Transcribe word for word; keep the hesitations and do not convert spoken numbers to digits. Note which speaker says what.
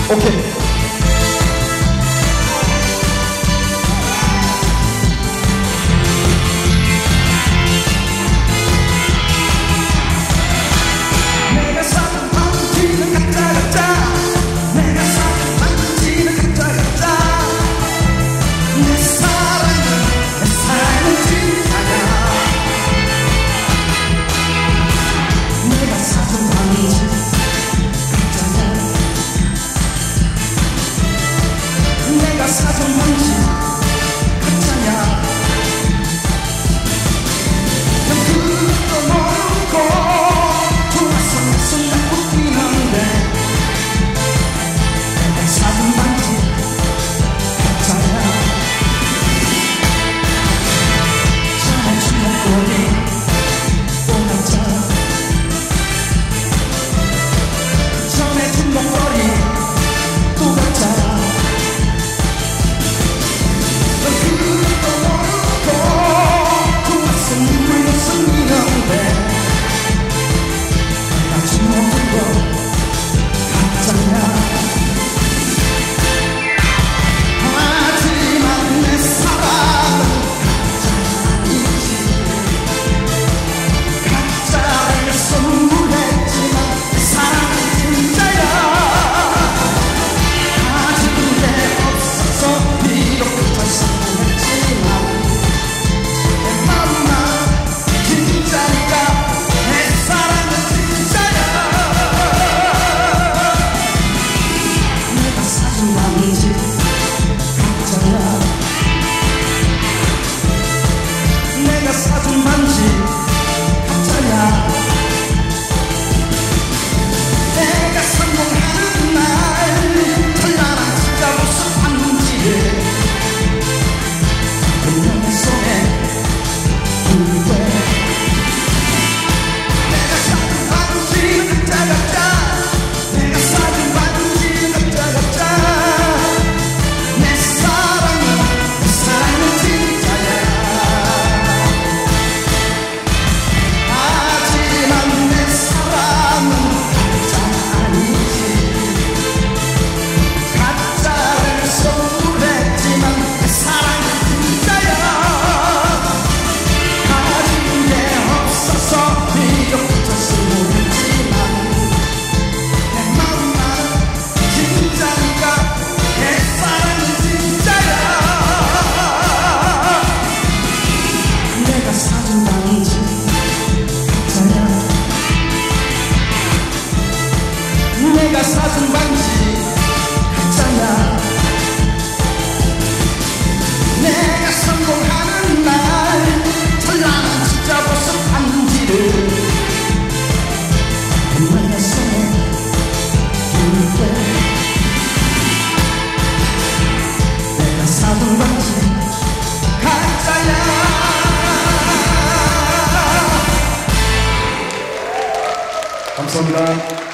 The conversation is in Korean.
Speaker 1: 오케이.
Speaker 2: 사전 반지 가짜야. 난 그것도 모르고 좋아서 내 손에 웃기는데 내가 사전 반지 가짜야. 전에 주먹거리 또 가짜. 전에 주먹거리 또 가짜야. 내가 사준 반지 가짜야. 내가 성공하는 날 찬란한 진짜 모습 반지를 분명히 손에 들고 내가 사준 반지 가짜 가짜. 내가 사준 반지 가짜 가짜. 내 사랑은 내 사랑은 진짜야. 사준 반지 가짜야. 내가 사준 반지 가짜야. 내가 성공하는 날 찬란한 진짜 모습 반지를 분명히 손에 들고 내가 사준 반지 가짜야.
Speaker 1: 감사합니다.